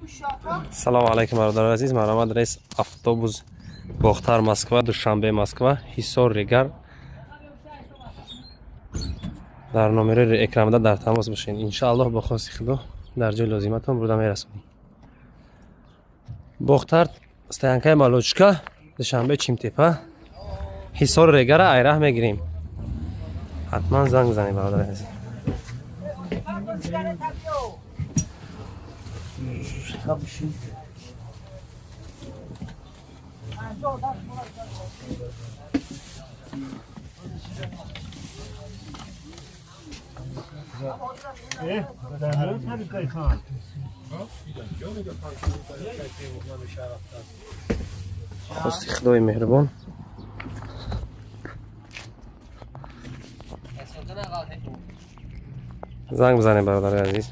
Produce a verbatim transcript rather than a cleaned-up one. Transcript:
سلام علیکم برادر عزیز، من آمد رئیس اتوبوس باختر مسکو دوشنبه مسکو حصار ریگر در نمره اکرامده در تماس باشین. ان شاء الله با خواست خدا در جای لازمتون بودم میرسونیم. باختر استانکای مالوچکا دوشنبه چیمتپه حصار ریگر ایره میگیریم. حتما زنگ بزنید برادر عزیز. خواست خدای مهربان زنگ بزنید برادر عزیز.